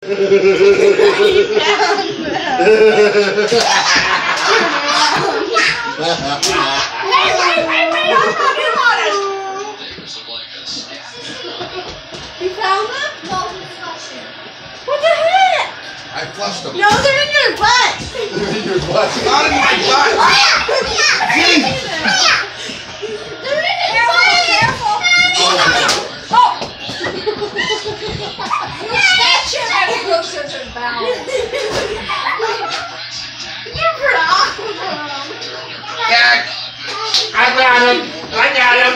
You found them? No, what the heck? I flushed them. No, they're in your butt. They're in your butt. Not in my butt. They're in your butt. Careful. Oh. Catch him and he goes to the bound. You're pretty awkward. Dad, I got him. I got him.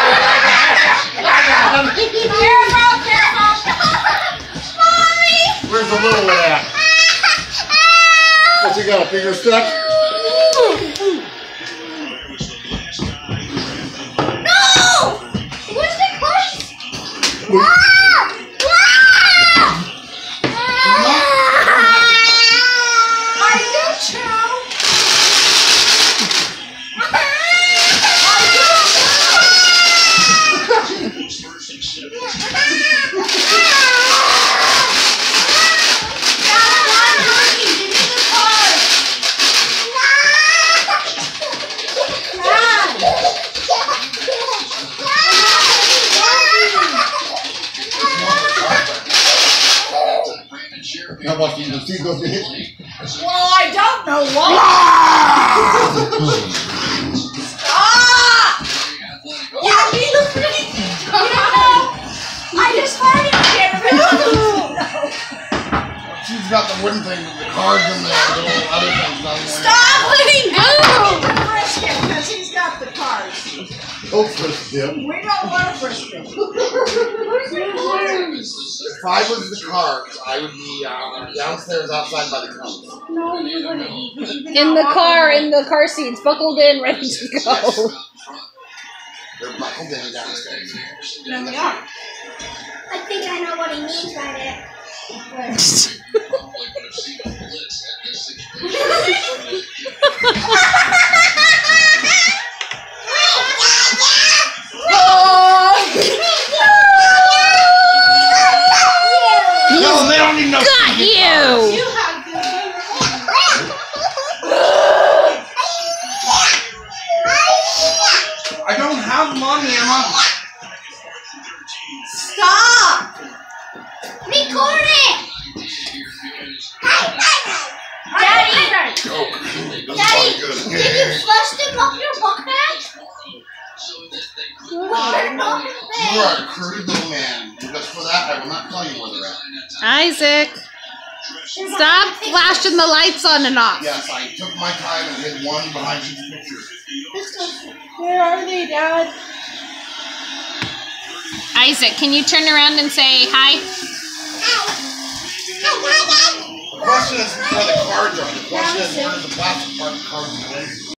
Careful, careful. Mommy. Where's the little one at? What, you got a finger stuck? No! Where's the curse? Are you chill? How about you? The sea goes to hit me. Well, I don't know why. Stop! Yeah, he looks pretty. You don't know. I just heard him again. She's got the wooden thing with the cards and the little other things down there. Stop letting go! Frisk him because he's got the cards. Don't frisk him. We don't want to frisk him. If I was the cards, I would be downstairs outside by the cones. No, you wouldn't. In the car seats, buckled in, ready to go. They're buckled in downstairs. No, we are. I think I know what he means by that. No, they don't need no. Got you! You have good I don't have money, Emma. Stop! Record it! Daddy! Daddy, did you flush them up your bucket? You are a crude little man. Just for that, I will not tell you where they're at. Isaac, stop flashing the lights on and off. Yes, I took my time and hid one behind each picture. Where are they, Dad? Isaac, can you turn around and say hi? The question is where the cards are. The question is where does the plastic part of the cards go?